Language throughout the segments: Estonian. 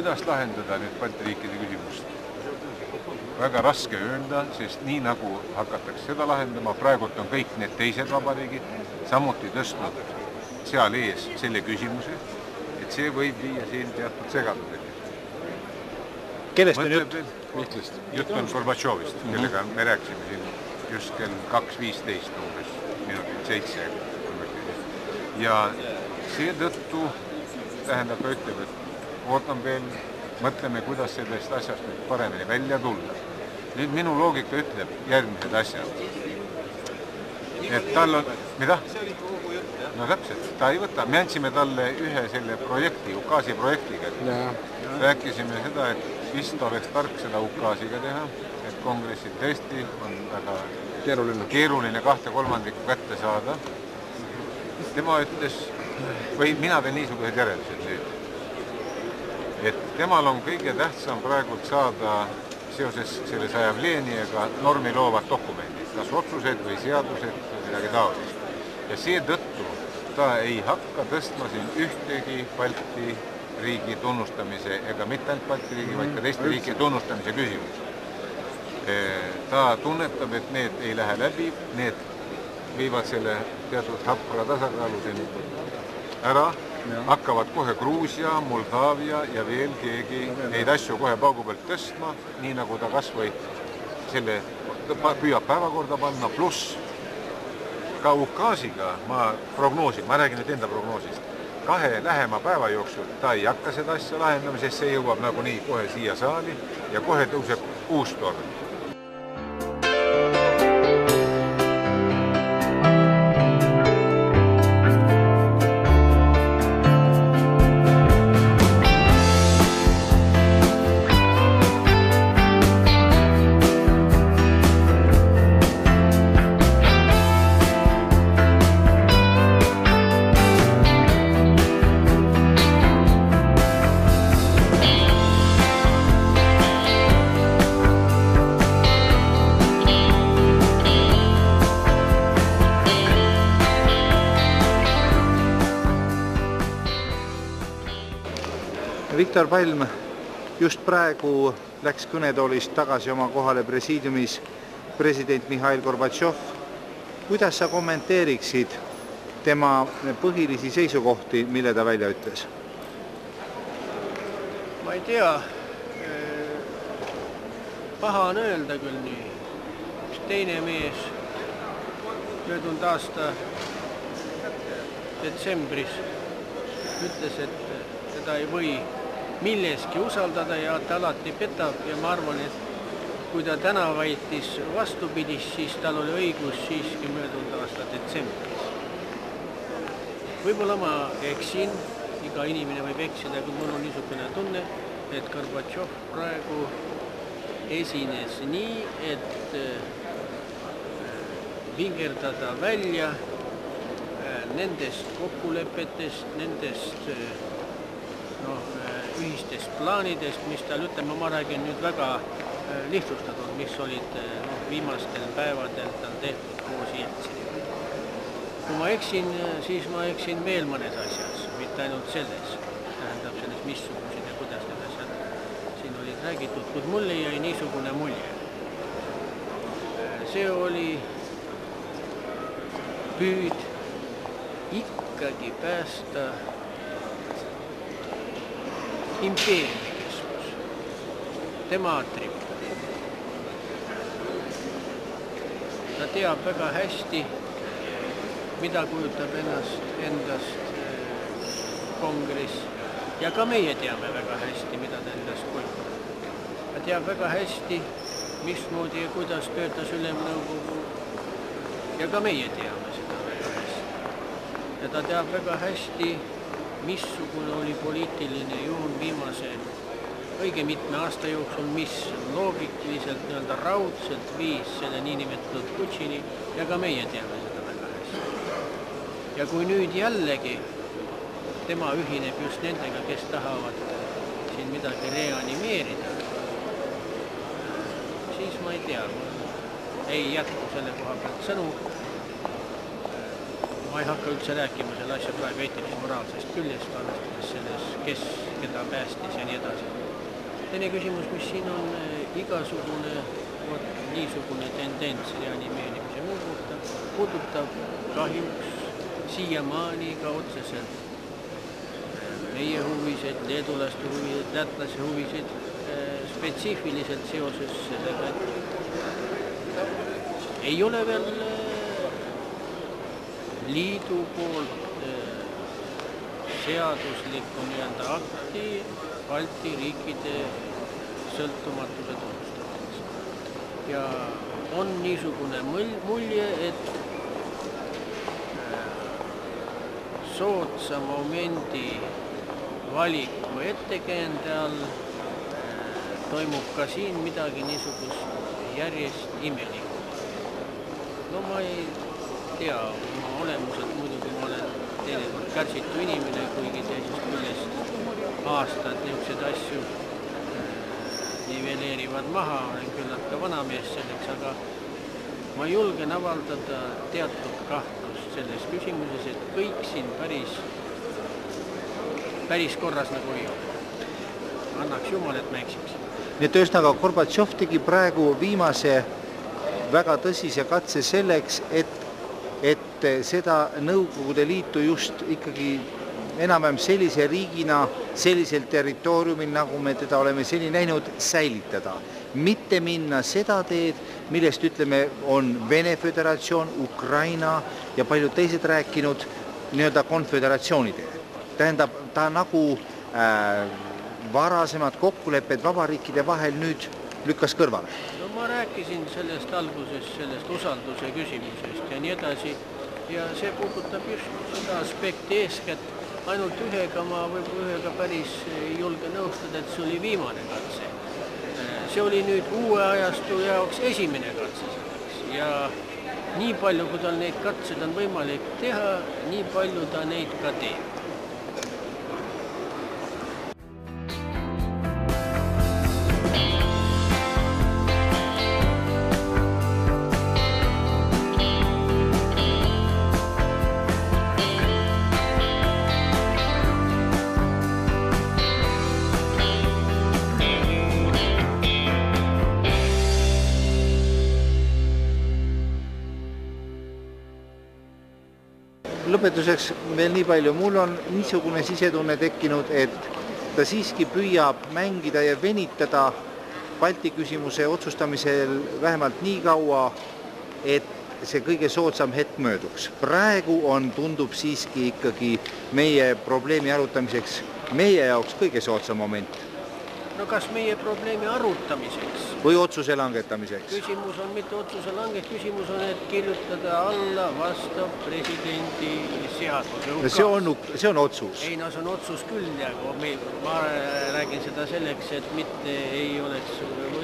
kuidas lahendada nüüd Balti riikide küsimust? Väga raske öelda, sest nii nagu hakatakse seda lahendama, praegult on kõik need teised vabariigid samuti tõstnud seal ees selle küsimuse, et see võib viia siin teatud segadusega. Kellest on jutt? Mihklist. Jutt on Gorbatšovist, kellega me rääksime siin just kell 2.15 umbes, minutit 7. Ja seetõttu tähendab, ütleb, et ootan veel, mõtleme, kuidas sellest asjast nüüd paremini välja tulla. Nüüd minu loogika ütleb järgmised asjad. Et tal on, mida? No täpselt, ta ei võta. Me andsime talle ühe selle projekti, UKAS-i projektiga. Rääkisime seda, et vist oleks tark seda UKAS-iga teha, et kongressil tõesti on väga keeruline 2/3 kätte saada. Tema ütles, või mina teen niisugused järeldused nüüd, et temal on kõige tähtsam praegult saada seoses selle 100-vleenijaga normi loovad dokumendid, kas otsused või seadused või midagi taolist. Ja seetõttu ta ei hakka tõstma siin ühtegi Balti riigi tunnustamise, ega mitte ainult Balti riigi, vaid ka teiste riigi tunnustamise küsimus. Ta tunnetab, et need ei lähe läbi, need viivad selle teatud hapra tasakaalu siin ära, hakkavad kohe Gruusia, Moldaavia ja veel keegi neid asju kohe paugu pealt tõstma, nii nagu ta kas või selle püüab päevakorda panna, pluss ka UKAS-iga ma prognoosin, ma räägin nüüd enda prognoosist, 2 lähema päeva jooksul ta ei hakka seda asja lahendama, sest see jõuab nagunii kohe siia saali ja kohe tõuseb uus torm. Viktor Palm just praegu läks kõnetoolist tagasi oma kohale presiidiumis president Mihhail Gorbatšov. Kuidas sa kommenteeriksid tema põhilisi seisukohti, mille ta välja ütles? Ma ei tea, paha on öelda küll nii. Üks teine mees möödunud aasta detsembris ütles, et teda ei või milleski usaldada ja ta alati petab ja ma arvan, et kui ta täna väitis vastupidis, siis tal oli õigus siiski möödunud aasta detsembris. Võib-olla ma eksin, iga inimene võib eksida, kui mul on niisugune tunne, et Gorbatšov praegu esines nii, et vingerdada välja nendest kokkulepetest, nendest ühistest plaanidest, mis tal, ütleme, ma räägin nüüd väga lihtsustatud, mis olid viimastel päevadel tal tehtud koos Jeltsiniga. Kui ma eksin, siis ma eksin veel mõnes asjas, mitte ainult selles. Tähendab selles, missugused ja kuidas need asjad siin olid räägitud, kuid mulle jäi niisugune mulje. See oli püüd ikkagi päästa impeeriumi keskus, tema Tripoli. Ta teab väga hästi, mida kujutab endast kongress ja ka meie teame väga hästi, mida ta endast kujutab. Ta teab väga hästi, mismoodi ja kuidas töötas ülemnõukogu ja ka meie teame seda väga hästi. Ja ta teab väga hästi, missugune oli poliitiline joon viimase õige mitme aasta jooksul, mis loogiliselt, raudselt viis selle niinimetatud Putšini ja ka meie teame seda väga hästi. Ja kui nüüd jällegi tema ühineb just nendega, kes tahavad siin midagi reanimeerida, siis ma ei tea, ei jätku selle koha pealt sõnu. ma ei hakka üldse rääkima selle asja praegu eetilis-moraalsest küljest, arvestades selles, kes keda päästis ja nii edasi. Teine küsimus, mis siin on igasugune niisugune tendents reanimeerimise puudutab kahjuks siiamaani ka otseselt meie huvisid, leedulaste huvisid, lätlase huvisid, spetsiifiliselt seoses sellega, et ei ole veel liidu poolt seaduslikku akti Balti riikide sõltumatuse tunnustamiseks. Ja on niisugune mulje, et soodsa momendi valiku ettekäände all toimub ka siin midagi niisugust järjest imelikku. No ma ei tea, oma olemuselt muidugi ma olen teinekord kärsitu inimene, kuigi teisest küljest aastad niisuguseid asju niveleerivad maha, olen küllalt ka vanamees selleks, aga ma julgen avaldada teatud kahtlust selles küsimuses, et kõik siin päris korras nagu ei ole. Annaks jumal, et ma eksiks. Nii et ühesõnaga Gorbatšov tegi praegu viimase väga tõsise katse selleks, et seda Nõukogude Liitu just ikkagi enam-vähem sellise riigina, sellisel territooriumil, nagu me teda oleme seni näinud, säilitada. Mitte minna seda teed, millest ütleme, on Vene Föderatsioon, Ukraina ja paljud teised rääkinud nii-öelda konföderatsiooni teed. Tähendab, ta nagu varasemad kokkulepped vabariikide vahel nüüd lükkas kõrvale. No ma rääkisin sellest alguses, sellest usalduse küsimusest ja nii edasi ja see puudutab just seda aspekti eeskätt. Ainult ühega ma võib-olla päris julge nõustada, et see oli viimane katse. See oli nüüd uue ajastu jaoks esimene katse selleks ja nii palju, kui tal neid katsed on võimalik teha, nii palju ta neid ka teeb. Lõpetuseks veel nii palju. Mul on niisugune sisetunne tekkinud, et ta siiski püüab mängida ja venitada Balti küsimuse otsustamisel vähemalt nii kaua, et see kõige soodsam hetk mööduks. Praegu tundub siiski ikkagi meie probleemi arutamiseks meie jaoks kõige soodsam moment. No kas meie probleemi arutamiseks? Või otsuse langetamiseks? Küsimus on mitte otsuse langet, küsimus on, et kirjutada alla vastav presidendi seaduse. See on otsus. Ei, no see on otsus küll, ja ma räägin seda selleks, et mitte ei oleks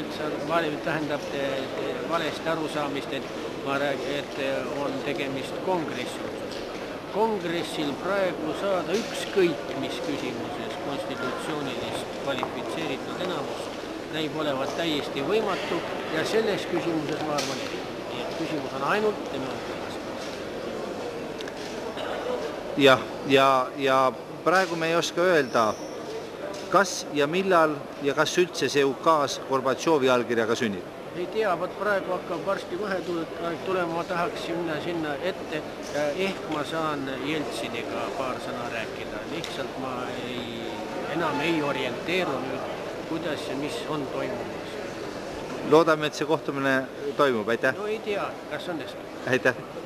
valesti arusaamist, et on tegemist kongressi. Kongressil praegu saada ükskõik mis küsimuses konstitutsioonilist kvalifitseeritud enamust näib olevat täiesti võimatu ja selles küsimuses ma arvan, et küsimus on ainult tema ja praegu me ei oska öelda, kas ja millal ja kas üldse see ukaas Gorbatšovi allkirjaga sünnib. Ei tea, praegu hakkab varsti tulema, ma tahaks sinna ette, ehk ma saan Jeltsiniga paar sõna rääkida. Lihtsalt ma enam ei orienteeru nüüd, kuidas ja mis on toimumas. Loodame, et see kohtumine toimub, aitäh! No ei tea, kas õnnestub. Aitäh!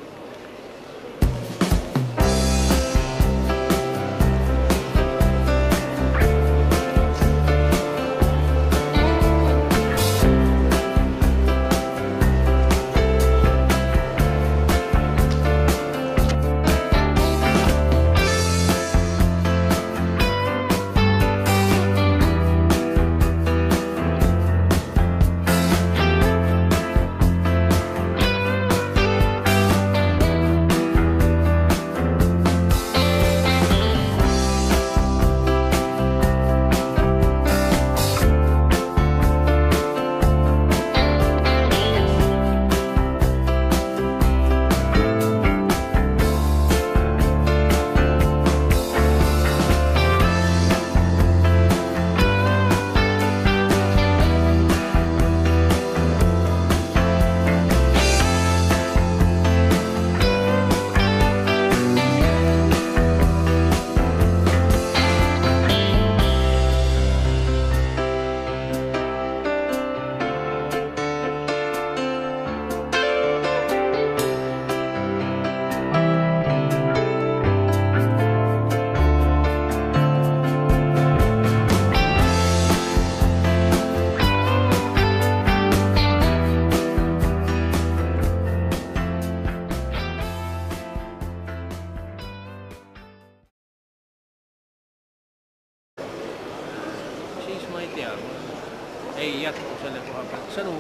tea, ei jätku selle koha pealt sõnu.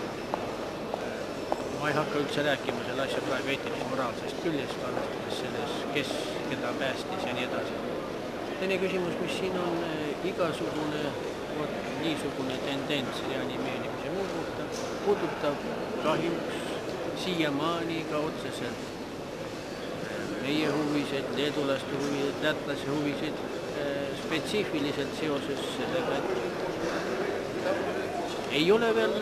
Ma ei hakka üldse rääkima selle asja praegu eetilis-moraalsest küljest, arvestades selles, kes keda päästis ja nii edasi. Teine küsimus, mis siin on igasugune niisugune tendents reanimeerimise muu kohta, puudutab kahjuks siiamaani ka otseselt meie huvisid, leedulaste huvisid, lätlase huvisid, spetsiifiliselt seoses sellega, et ei ole veel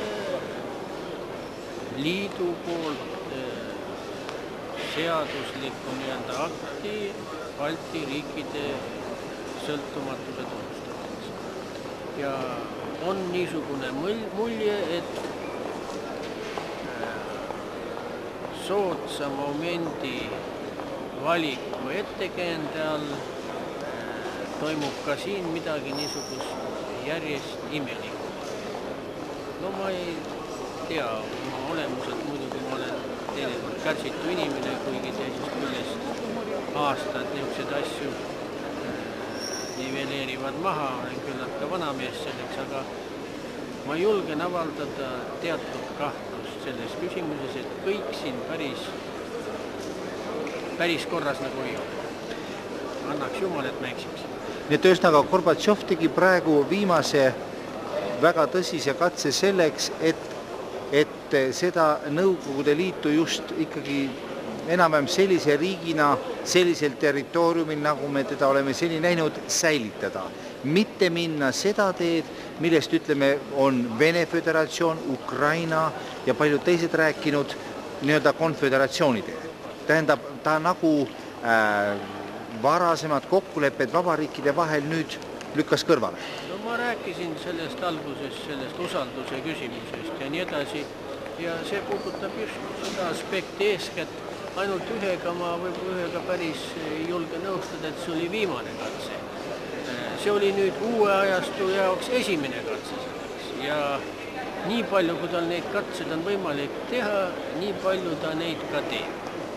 liidu poolt seaduslikku nii-öelda akti Balti riikide sõltumatuse tunnustamiseks. Ja on niisugune mulje, et soodsa momendi valiku ettekäände all toimub ka siin midagi niisugust järjest imelikku. No ma ei tea, oma olemuselt muidugi ma olen teinekord kärsitu inimene, kuigi teisest küljest aastad niisuguseid asju niveleerivad maha, olen küllalt ka vanamees selleks, aga ma julgen avaldada teatud kahtlust selles küsimuses, et kõik siin päris korras nagu ei ole. Annaks jumal, et ma eksiks. Nii et ühesõnaga Gorbatšov tegi praegu viimase väga tõsise katse selleks, et seda Nõukogude Liitu just ikkagi enam-vähem sellise riigina, sellisel territooriumil, nagu me teda oleme seni näinud, säilitada. Mitte minna seda teed, millest ütleme, on Vene Föderatsioon, Ukraina ja paljud teised rääkinud nii-öelda konföderatsiooni teed. Tähendab, ta nagu varasemad kokkulepped vabariikide vahel nüüd lükkas kõrvale. No ma rääkisin sellest alguses, sellest usalduse küsimusest ja nii edasi ja see puudutab just seda aspekti eeskätt. Ainult ühega ma võib-olla ühega päris julge nõustada, et see oli viimane katse. See oli nüüd uue ajastu jaoks esimene katse selleks ja nii palju, kui tal neid katsed on võimalik teha, nii palju ta neid ka teeb.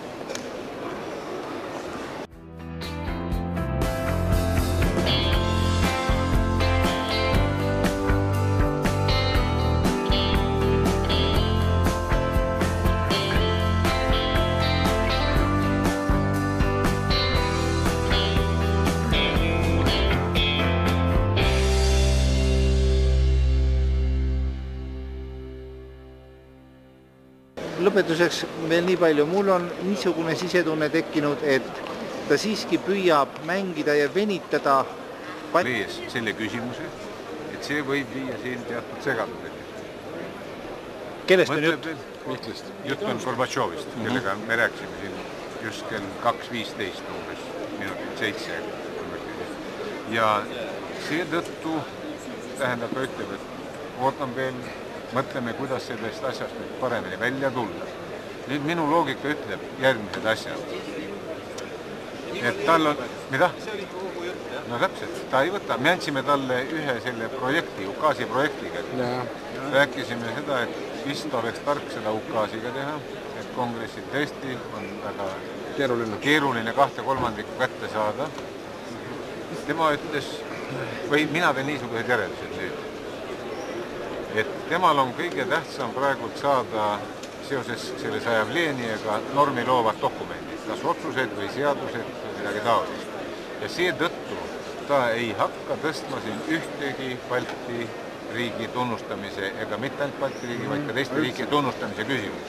Lõpetuseks veel nii palju. Mul on niisugune sisetunne tekkinud, et ta siiski püüab mängida ja venitada lees selle küsimuse, et see võib viia siin teatud segadusega. Kellest on jutt? Jutt on Gorbatšovist, kellega me rääkisime siin just kell 2.15 umbes, minutit 7. Ja seetõttu tähendab, ta ütleb, et ootan veel, mõtleme, kuidas sellest asjast paremini välja tulla. Nüüd minu loogika ütleb järgmised asjad. Et tal on, mida? No täpselt, ta ei võta. Me andsime talle ühe selle projekti, ukaasi projektiga. Rääkisime seda, et vist oleks tark seda ukaasiga teha, et kongressil tõesti on väga keeruline 2/3 kätte saada. Tema ütles, või mina teen niisugused järeldused nüüd, et temal on kõige tähtsam praegult saada seoses selle sajavleenijaga normi loovad dokumendid, kas otsused või seadused või midagi taolist. Ja seetõttu ta ei hakka tõstma siin ühtegi Balti riigi tunnustamise ega mitte ainult Balti riigi, vaid ka teiste riigi tunnustamise küsimus.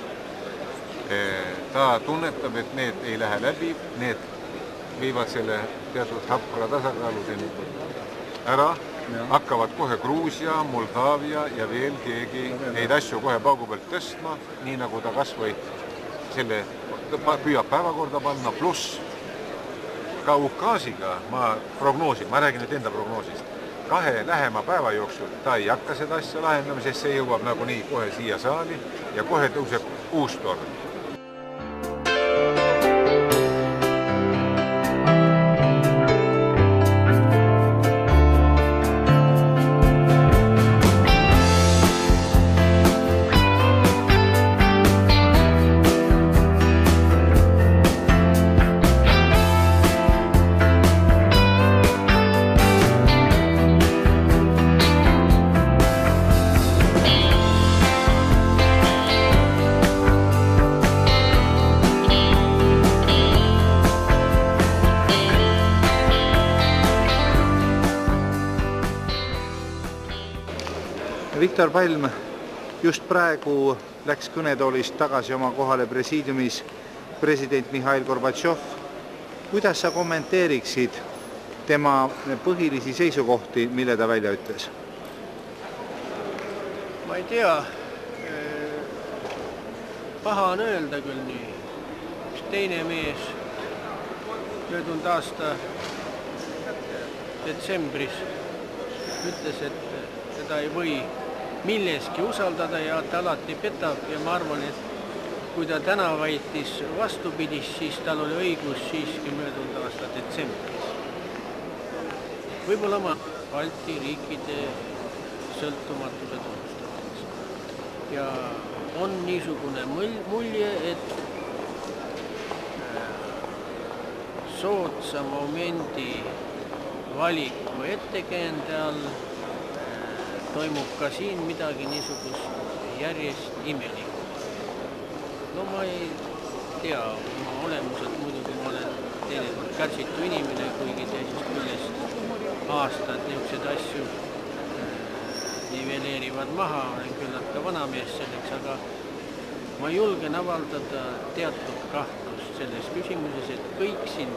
Ta tunnetab, et need ei lähe läbi, need viivad selle teatud hapra tasakaalu siin ära, hakkavad kohe Gruusia, Moldaavia ja veel keegi neid asju kohe paugu pealt tõstma, nii nagu ta kas või selle püüab päevakorda panna, pluss ka ukaasiga ma prognoosin, ma räägin nüüd enda prognoosist, 2 lähema päeva jooksul ta ei hakka seda asja lahendama, sest see jõuab nagunii kohe siia saali ja kohe tõuseb uus torm. Viktor Palm just praegu läks kõnetoolist tagasi oma kohale presiidiumis president Mihhail Gorbatšov. Kuidas sa kommenteeriksid tema põhilisi seisukohti, mille ta välja ütles? Ma ei tea, paha on öelda küll nii. Üks teine mees möödunud aasta detsembris ütles, et teda ei või milleski usaldada ja ta alati petab ja ma arvan, et kui ta täna väitis vastupidis, siis tal oli õigus siiski möödunud aasta detsembris. Võib-olla ma Balti riikide sõltumatuse tunnustamiseks. Ja on niisugune mulje, et soodsa momendi valiku ettekäände all toimub ka siin midagi niisugust järjest imelikku. No ma ei tea, oma olemuselt muidugi ma olen tegelikult kärsitu inimene, kuigi teisest küljest aastad niisuguseid asju niveleerivad maha, olen küllalt ka vanamees selleks, aga ma julgen avaldada teatud kahtlust selles küsimuses, et kõik siin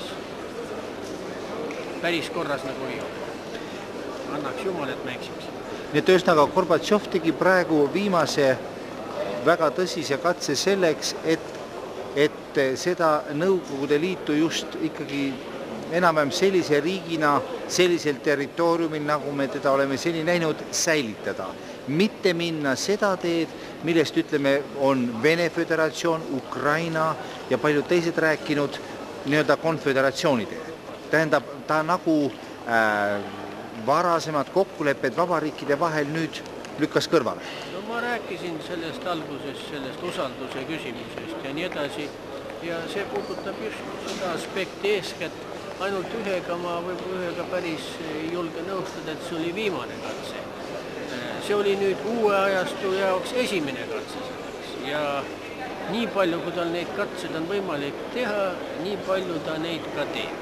päris korras nagu ei ole. Annaks jumal, et ma eksiks. Nii et ühesõnaga Gorbatšov tegi praegu viimase väga tõsise katse selleks, et seda Nõukogude Liitu just ikkagi enam-vähem sellise riigina, sellisel territooriumil, nagu me teda oleme seni näinud, säilitada. Mitte minna seda teed, millest ütleme, on Vene Föderatsioon, Ukraina ja paljud teised rääkinud nii-öelda konföderatsiooni teed. Tähendab, ta nagu varasemad kokkulepped vabariikide vahel nüüd lükkas kõrvale. No ma rääkisin sellest alguses, sellest usalduse küsimusest ja nii edasi ja see puudutab just seda aspekti eeskätt. Ainult ühega ma võib-olla ühega päris julge nõustada, et see oli viimane katse. See oli nüüd uue ajastu jaoks esimene katse selleks ja nii palju, kui tal neid katsed on võimalik teha, nii palju ta neid ka teeb.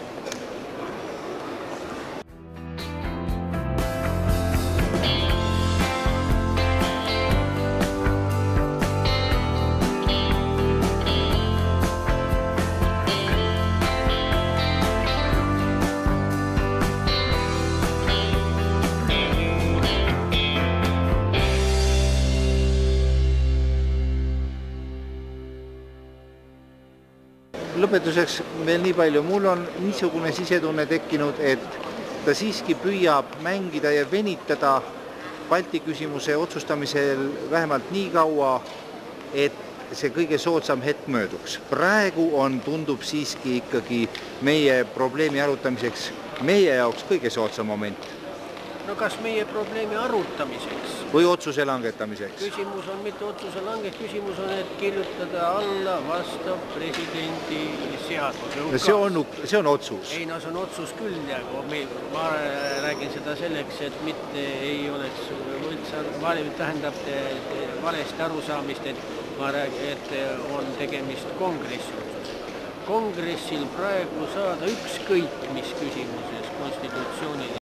Lõpetuseks veel nii palju. Mul on niisugune sisetunne tekkinud, et ta siiski püüab mängida ja venitada Balti küsimuse otsustamisel vähemalt nii kaua, et see kõige soodsam hetk mööduks. Praegu tundub siiski ikkagi meie probleemi arutamiseks meie jaoks kõige soodsam moment. No kas meie probleemi arutamiseks? Või otsuse langetamiseks? Küsimus on mitte otsuse langet, küsimus on, et kirjutada alla vastav presidendi seaduse. See on otsus. Ei, no see on otsus küll ja ma räägin seda selleks, et mitte ei oleks tähendab valesti arusaamist, et ma räägin, et on tegemist kongressi otsus. Kongressil praegu saada ükskõik mis küsimuses konstitutsioonil